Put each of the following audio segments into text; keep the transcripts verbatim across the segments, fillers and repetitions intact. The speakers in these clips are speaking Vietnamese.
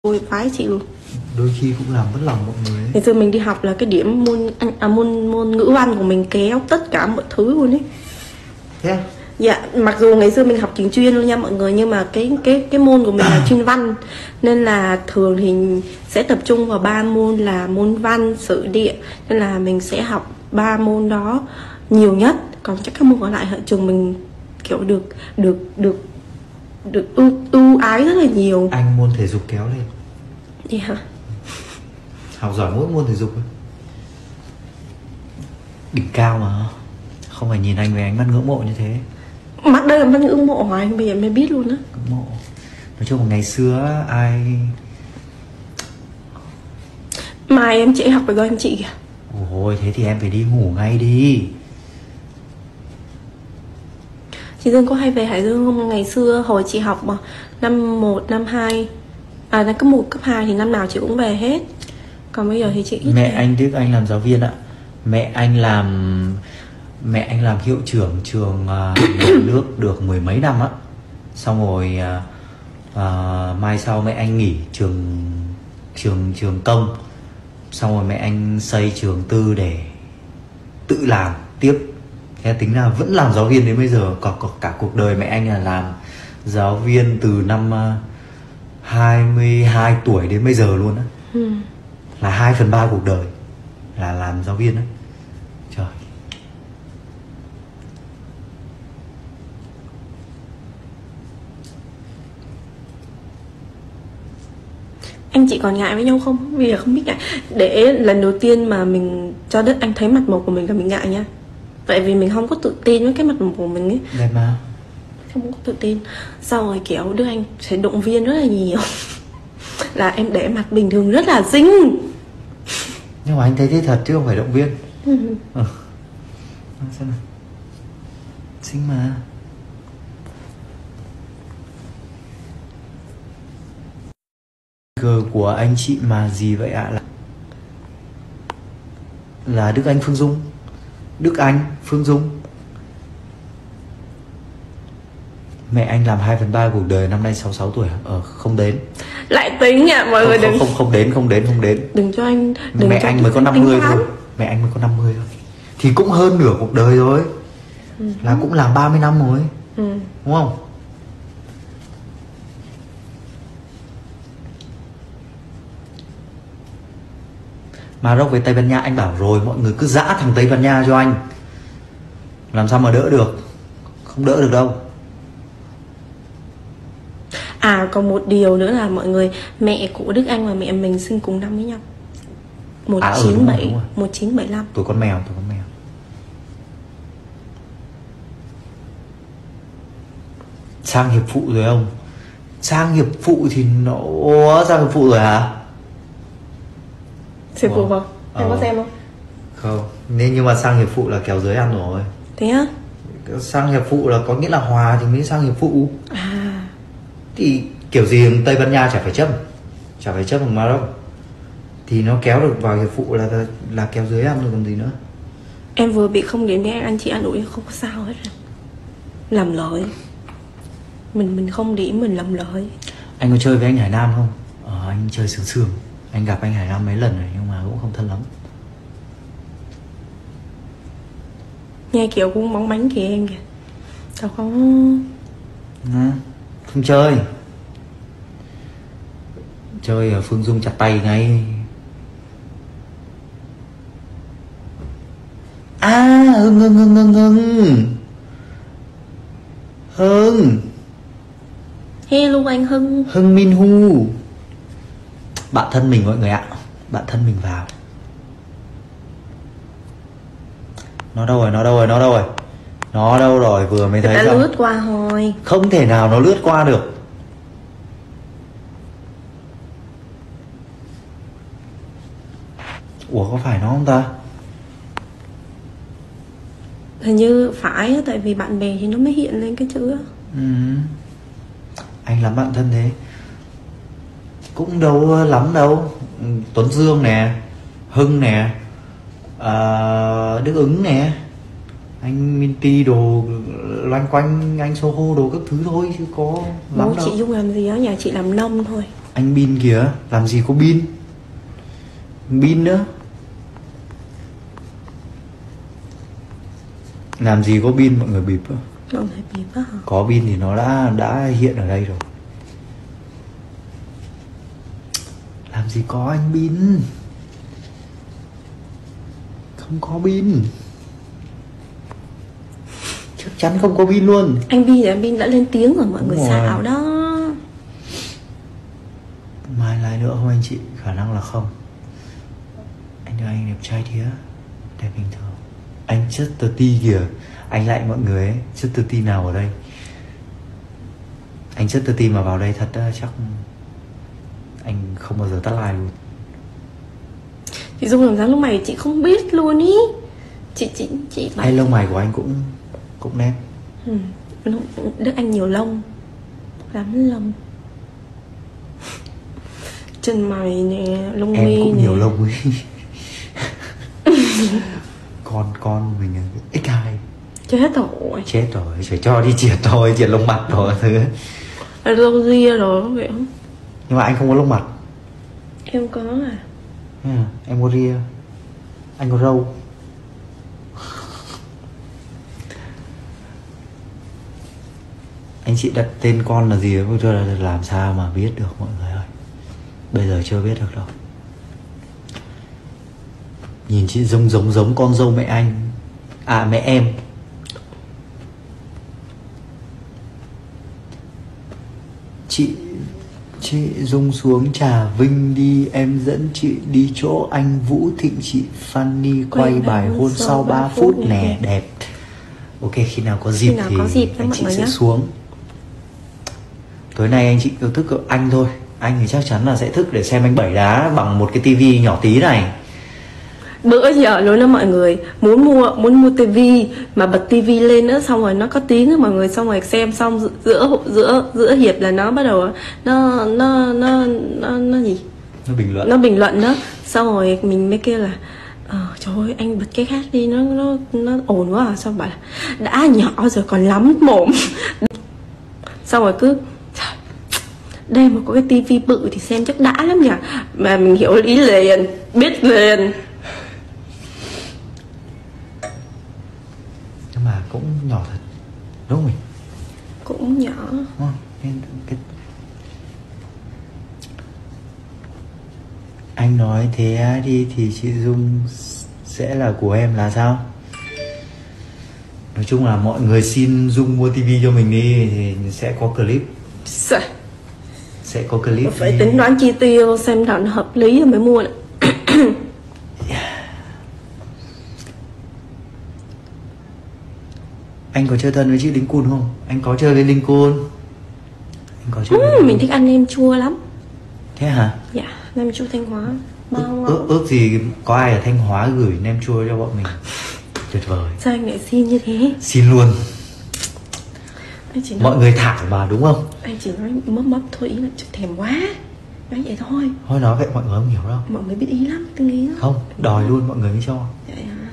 Ôi phái chị luôn. Đôi khi cũng làm mất lòng mọi người ấy. Ngày xưa mình đi học là cái điểm môn à, môn môn ngữ văn của mình kéo tất cả mọi thứ luôn ấy. Thế à? Dạ, mặc dù ngày xưa mình học trường chuyên luôn nha mọi người, nhưng mà cái cái cái môn của mình là chuyên văn, nên là thường thì sẽ tập trung vào ba môn là môn văn, sử, địa, nên là mình sẽ học ba môn đó nhiều nhất. Còn chắc các môn còn lại ở trường mình kiểu được được được được ưu, ưu ái rất là nhiều. Anh môn thể dục kéo lên. Đi hả? Học giỏi mỗi môn thể dục ấy. Đỉnh cao mà. Không phải nhìn anh với ánh mắt ngưỡng mộ như thế. Mắt đây là mắt ngưỡng mộ của anh, bây giờ mới biết luôn á. Ngưỡng mộ. Nói chung là ngày xưa ai... Mai em chị học phải do anh chị kìa. Ôi thế thì em phải đi ngủ ngay đi. Chị Dương có hay về Hải Dương không? Ngày xưa hồi chị học mà năm một, năm hai, à cấp một, cấp hai thì năm nào chị cũng về hết. Còn bây giờ thì chị ít Mẹ về. anh Đức Anh làm giáo viên ạ. Mẹ anh làm Mẹ anh làm hiệu trưởng trường uh, nhà nước được mười mấy năm á. Xong rồi uh, uh, mai sau mẹ anh nghỉ trường trường trường công. Xong rồi mẹ anh xây trường tư để tự làm tiếp. Thế tính là vẫn làm giáo viên đến bây giờ. Còn cả cuộc đời mẹ anh là làm giáo viên từ năm uh, hai mươi hai tuổi đến bây giờ luôn á. Ừ. Là hai phần ba cuộc đời là làm giáo viên á. Trời. Anh chị còn ngại với nhau không? Bây giờ không biết ngại. Để lần đầu tiên mà mình cho Đức Anh thấy mặt mộc của mình là mình ngại nha. Tại vì mình không có tự tin với cái mặt mộc của mình ấy. Đẹp mà. Không có tự tin. Sau rồi kiểu Đức Anh sẽ động viên rất là nhiều. Là em để mặt bình thường rất là xinh. Nhưng mà anh thấy thế thật chứ không phải động viên. Ừ. Ừ. Xem nào. Xinh mà. Cờ của anh chị mà gì vậy ạ? Là là Đức Anh Phương Dung. Đức Anh Phương Dung. Mẹ anh làm hai phần ba cuộc đời, năm nay sáu mươi sáu tuổi. Ờ không đến. Lại tính ạ mọi Không, người không, đừng không không đến không đến không đến. Đừng cho anh đừng Mẹ cho anh mới có năm mươi thôi. Mẹ anh mới có năm mươi thôi. Thì cũng hơn nửa cuộc đời rồi. Ừ. Là cũng làm ba mươi năm rồi. Ừ. Đúng không? Maroc với Tây Ban Nha anh bảo rồi, mọi người cứ dã thằng Tây Ban Nha cho anh. Làm sao mà đỡ được. Không đỡ được đâu. À còn một điều nữa là mọi người, mẹ của Đức Anh và mẹ mình sinh cùng năm với nhau. Một chín bảy, một chín bảy lăm. Tuổi con mèo, tuổi con mèo. Sang hiệp phụ rồi không? Sang hiệp phụ thì nó... Ủa, sang hiệp phụ rồi hả? Hiệp phụ không? Em ờ. có xem không? Không. Nên nhưng mà sang hiệp phụ là kéo dưới ăn rồi. Thế á? Sang hiệp phụ là có nghĩa là hòa thì mới sang hiệp phụ. À. Thì kiểu gì Tây Ban Nha chả phải chấp. Chả phải chấp bằng Maroc. Thì nó kéo được vào hiệp phụ là là, là kéo dưới ăn rồi còn gì nữa. Em vừa bị không đến với anh chị ăn ủi không có sao hết rồi. Làm lợi. Mình mình không điểm mình làm lợi. Anh có chơi với anh Hải Nam không? Ờ, anh chơi sướng sướng. Anh gặp anh Hải Nam mấy lần rồi nhưng mà cũng không thân lắm. Nghe kiểu cũng bóng bánh kìa em kìa. Sao có... À, không chơi. Chơi ở Phương Dung chặt tay ngay. À Hưng Hưng Hưng Hưng Hưng Hưng Hello anh Hưng. Hưng Min Hu. Bạn thân mình mọi người ạ. Bạn thân mình vào. Nó đâu rồi, nó đâu rồi, nó đâu rồi. Nó đâu rồi, vừa mới thấy. Đã lướt qua thôi. Không thể nào nó lướt qua được. Ủa có phải nó không ta? Hình như phải, tại vì bạn bè thì nó mới hiện lên cái chữ. Ừ. Anh làm bạn thân thế. Cũng đâu lắm đâu. Tuấn Dương nè, Hưng nè, à, Đức Ứng nè, anh Minty đồ loanh quanh, anh Soho đồ các thứ thôi chứ có lắm Bố đâu. chị Dung làm gì đó, nhà chị làm nông thôi. Anh pin kìa, làm gì có pin. Pin nữa. Làm gì có pin mọi người bịp á. Mọi người bịp á hả? Có pin thì nó đã đã hiện ở đây rồi. Làm gì có anh pin. Không có pin. Chắc chắn không có pin luôn. Anh Pin anh Pin đã lên tiếng rồi, mọi Đúng người rồi. xạo đó. Mai lại nữa không anh chị? Khả năng là không. Anh ơi anh đẹp trai thế. Đẹp bình thường. Anh Chester T kìa. Anh lại mọi người ấy. Chester T nào ở đây? Anh Chester T mà vào đây thật á, chắc anh không bao giờ tắt like luôn. Chị Dung làm dáng lúc mày chị không biết luôn ý. Chị chị chị bảo Hay lông mày của anh cũng cũng nét. ừ, Đức Anh nhiều lông lắm lông. Chân mày nè, lông Em mi cũng nè. nhiều lông ấy. Con con mình ích hai. Chết rồi. Chết rồi, phải cho đi triệt thôi, triệt lông mặt rồi thứ. Râu ria rồi có vậy không? Nhưng mà anh không có lông mặt. Em có à. À, em có ria. Anh có râu. Anh chị đặt tên con là gì bây giờ là làm sao mà biết được mọi người ơi. Bây giờ chưa biết được đâu. Nhìn chị giống giống giống con dâu mẹ anh. À mẹ em. Chị Chị Dung xuống Trà Vinh đi. Em dẫn chị đi chỗ anh Vũ Thịnh. Chị Fanny quay bài hôn sau ba phút nè. Đẹp. Ok, khi nào có dịp Khi nào thì có dịp anh mọi chị người sẽ nhé. xuống. Tối nay anh chị cứ thức cỡ anh thôi. Anh thì chắc chắn là sẽ thức để xem anh bảy đá bằng một cái tivi nhỏ tí này. Bữa giờ luôn đó mọi người, muốn mua muốn mua tivi mà bật tivi lên nữa, xong rồi nó có tiếng đó mọi người, xong rồi xem xong giữa giữa giữa, giữa hiệp là nó bắt đầu nó nó nó nó nó gì Nó bình luận. nó bình luận đó, xong rồi mình mới kêu là ờ, trời ơi anh bật cái khác đi, nó nó nó ồn quá à. Xong bảo là đã nhỏ rồi còn lắm mồm. Xong rồi cứ đây mà có cái tivi bự thì xem chắc đã lắm nhỉ, mà mình hiểu ý liền, biết liền. Nhưng mà cũng nhỏ thật. Đúng không mình? Cũng nhỏ. Đúng không? Nên cái... Anh nói thế đi thì chị Dung sẽ là của em là sao? Nói chung là mọi người xin Dung mua tivi cho mình đi thì sẽ có clip. Sợ. Sẽ có clip. Phải đi. tính toán chi tiêu xem nào nó hợp lý rồi mới mua đấy. Anh có chơi thân với chị Linh Cun không? Anh có chơi với Linh Cun. Anh có chơi với Ừ, Linh mình Cun. thích ăn nem chua lắm. Thế hả? Dạ, nem chua Thanh Hóa bao Ước, ngon. ước gì có ai ở Thanh Hóa gửi nem chua cho bọn mình. Tuyệt vời. Sao anh lại xin như thế? Xin luôn. Anh chỉ nói, Mọi người thả mà đúng không? anh chỉ nói mấp mấp thôi, ý là thèm quá. Nói vậy thôi. Thôi nói vậy mọi người không hiểu đâu. Mọi người biết ý lắm, từng ý lắm. Không, đòi luôn mọi người mới cho. Vậy hả?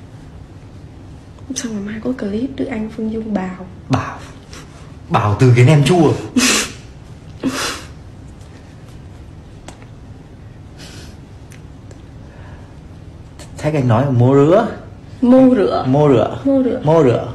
Xong rồi mai có clip được anh Phương Dung bào. Bảo Bảo từ cái nem chua. Thách anh nói là mô rửa. Mô rửa. Mô rửa. Mô rửa. Mô rửa.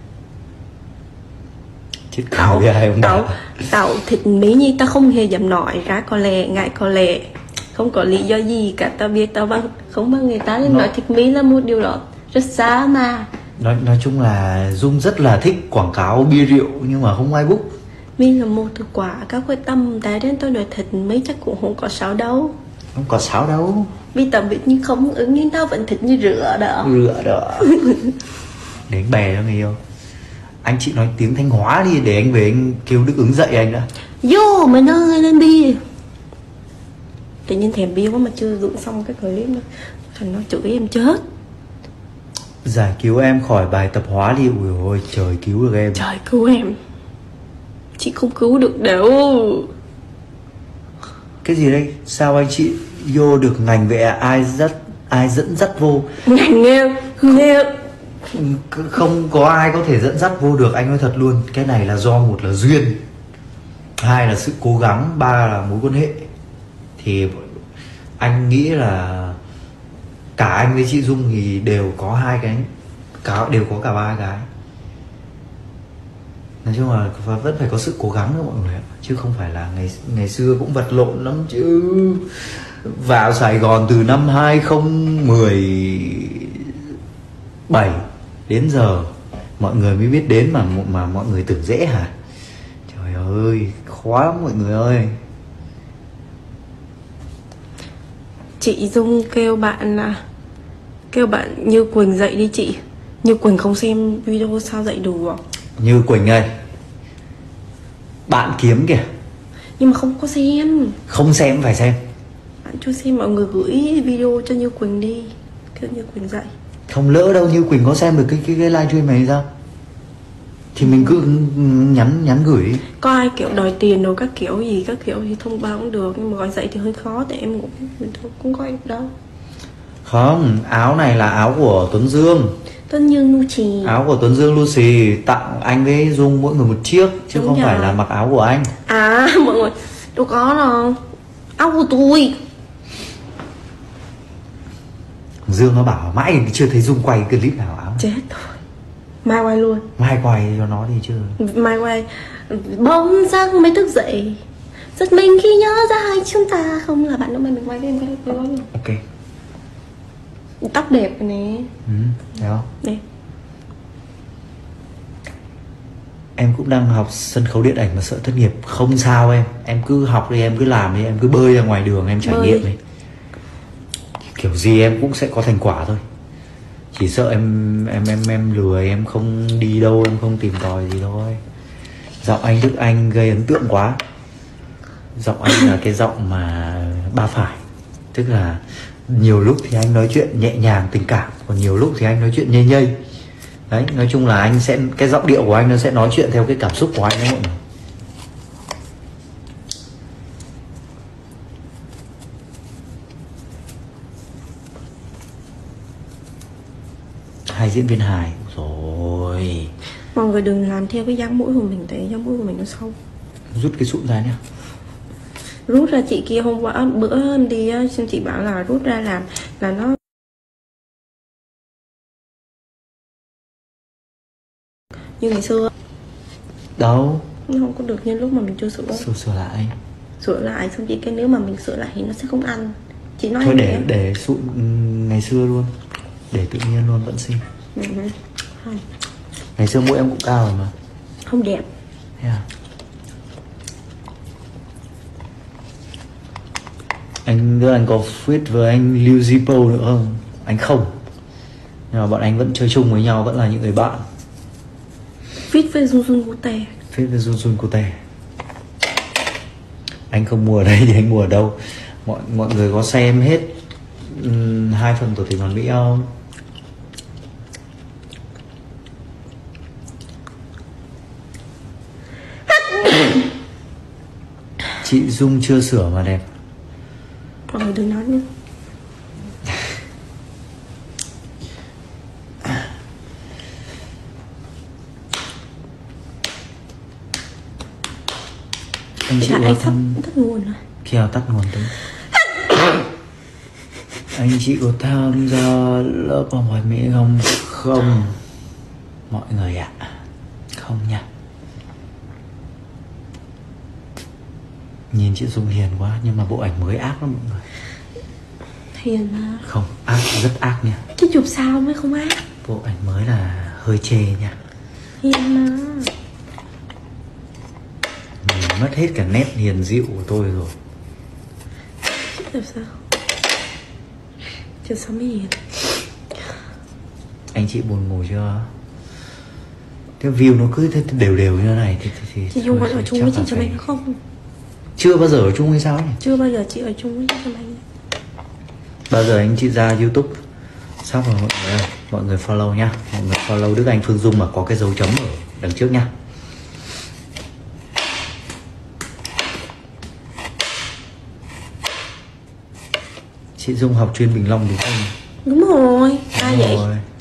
Chết Tao, cười ai không tao, bảo. tao thịt Mỹ Nhi tao không hề dám nói ra có lẽ, ngại có lẽ. Không có lý do gì cả, tao biết tao bằng, không bằng người ta nên Nó- nói thịt Mỹ là một điều đó rất xa mà. Nói, nói chung là Dung rất là thích quảng cáo bia rượu nhưng mà không ai book. Mình là một thực quả các quyết tâm tại đến tôi nói thịt Mỹ chắc cũng không có sao đâu. Không có sáo đâu. Vì tao biết như không ứng nhưng tao vẫn thịt như rửa đó. Rửa đó. Để anh bè cho người yêu. Anh chị nói tiếng Thanh Hóa đi để anh về anh kêu Đức Ứng dậy anh đã. Vô mày ơi lên bia. Tự nhiên thèm bia quá mà chưa dựng xong cái clip nữa, thành nó chửi em chết. Giải cứu em khỏi bài tập hóa đi. Ui ôi trời cứu được em. Trời cứu em. Chị không cứu được đâu. Cái gì đây? Sao anh chị vô được ngành vậy à? Ai dắt ai dẫn dắt vô? Ngành nghe nghe Không có ai có thể dẫn dắt vô được, anh nói thật luôn. Cái này là do một là duyên. hai là sự cố gắng, ba là mối quan hệ. Thì anh nghĩ là cả anh với chị Dung thì đều có hai cái, cả đều có cả ba cái. Nói chung là vẫn phải có sự cố gắng nữa mọi người ạ, chứ không phải là ngày ngày xưa cũng vật lộn lắm chứ. Vào Sài Gòn từ năm hai không một bảy đến giờ mọi người mới biết đến mà mà mọi người tưởng dễ hả? Trời ơi, khó lắm mọi người ơi. Chị Dung kêu bạn là kêu bạn Như Quỳnh dậy đi chị. Như Quỳnh không xem video sao dậy được. Như Quỳnh ơi, bạn kiếm kìa. Nhưng mà không có xem. Không xem phải xem. Bạn chưa xem, mọi người gửi video cho Như Quỳnh đi, kêu Như Quỳnh dậy. Không lỡ đâu Như Quỳnh có xem được cái cái, cái livestream này sao? Thì mình cứ nhắn nhắn gửi. Có ai kiểu đòi tiền rồi các kiểu gì các kiểu thì thông báo cũng được, nhưng mà gọi dậy thì hơi khó tại em cũng cũng có em đâu. Không, áo này là áo của Tuấn Dương. Tuấn Dương Lucy. Áo của Tuấn Dương Lucy tặng anh với Dung mỗi người một chiếc chứ. Đúng không rồi. Phải là mặc áo của anh. À mọi người, đâu có đâu. Áo của tôi. Dương nó bảo mãi chưa thấy Dung quay clip nào áo. Chết rồi. Mai quay luôn. Mai quay cho nó đi chứ. Mai quay. Bỗng giấc mới thức dậy, giật mình khi nhớ ra hai chúng ta không là bạn đâu mà mình quay với em quay quay luôn. Ok. Tóc đẹp nè. Ừ, thấy không? Đẹp. Em cũng đang học sân khấu điện ảnh mà sợ thất nghiệp. Không sao em, em cứ học đi, em cứ làm đi, em cứ bơi ra ngoài đường em trải bơi. nghiệm đi. Kiểu gì em cũng sẽ có thành quả thôi. Chỉ sợ em em em em lười, em không đi đâu, em không tìm tòi gì thôi. Giọng anh Đức Anh gây ấn tượng quá. Giọng anh là cái giọng mà ba phải. Tức là nhiều lúc thì anh nói chuyện nhẹ nhàng tình cảm, còn nhiều lúc thì anh nói chuyện nhây nhây. Đấy, nói chung là anh sẽ, cái giọng điệu của anh nó sẽ nói chuyện theo cái cảm xúc của anh đấy mọi người. Hai diễn viên hài rồi. Mọi người đừng làm theo cái dáng mũi của mình, tại dáng mũi của mình nó sâu. Rút cái sụn ra nhá. Rút ra, chị kia hôm qua bữa đi xem chị bảo là rút ra làm là nó như ngày xưa. Đâu, nó không có được như lúc mà mình chưa sửa. Sửa sửa lại. Sửa lại xong chị cái nếu mà mình sửa lại thì nó sẽ không ăn. Chị nói thôi để vậy. để sụn ngày xưa luôn, để tự nhiên luôn vẫn xinh. Ừ. Không. Ngày xưa mũi em cũng cao rồi mà. Không đẹp. Yeah. Anh biết anh có fit với anh Liu Zipo nữa không? Anh không. Nhưng mà bọn anh vẫn chơi chung với nhau, vẫn là những người bạn. Fit với Jun Jun Kote. Fit với Jun Jun Kote. Anh không mua ở đây thì anh mua ở đâu? Mọi mọi người có xem hết um, hai phần của Thủy Hoàn Mỹ không? Chị Dung chưa sửa mà đẹp. Mọi người đừng nói nữa. Anh chị anh có sắp tắt nguồn rồi. Kìa tắt nguồn tính. Anh chị có tham gia lớp học hỏi Mỹ không? Không mọi người ạ. À. Không nha. Nhìn chị Dung hiền quá, nhưng mà bộ ảnh mới ác lắm mọi người. Hiền mà. Không, ác, rất ác nha. Cái chụp sao mới không ác. Bộ ảnh mới là hơi chê nha. Hiền mà. Mình mất hết cả nét hiền dịu của tôi rồi. Chụp sao? Chụp sao mới hiền. Anh chị buồn ngủ chưa? Cái view nó cứ đều đều như thế này thì, thì, thì chị Dung vẫn ở chung với chị Trâm Anh không? Chưa bao giờ ở chung hay sao ấy? Chưa bao giờ chị ở chung với chị Trâm Anh. Bao giờ anh chị ra YouTube. Sắp rồi mọi người ơi. Mọi người follow nhá. Mọi người follow Đức Anh Phương Dung mà có cái dấu chấm ở đằng trước nhá. Chị Dung học chuyên Bình Long đúng không? Đúng rồi. Ai đúng vậy? Rồi.